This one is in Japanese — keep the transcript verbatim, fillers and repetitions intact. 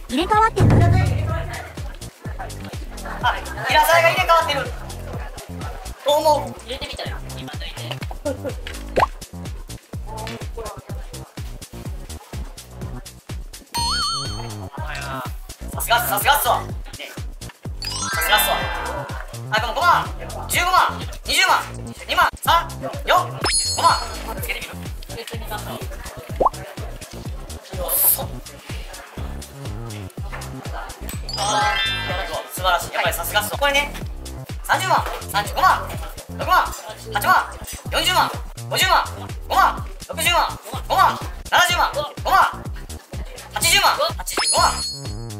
入れ替わってる。 あ、平沢が入れ替わってると思う。 入れてみたよ、今抜いて。 さすがっす、さすがっすわ。ね、さすがっすわ。あ、でもごまん、じゅうごまん、にじゅうまん、にまん、さん、よん、ごまん。つけてみる。 つけてみましょう。 よっそ。 あ素晴らしい。やっぱりさすがっすわ。これね、さんじゅうまん、さんじゅうごまん、ろくまん、はちまん、よんじゅうまん、ごじゅうまん、ごまん、ろくじゅうまん、ごまん、ななじゅうまん、ごまん、はちじゅうまん、はちじゅうごまん。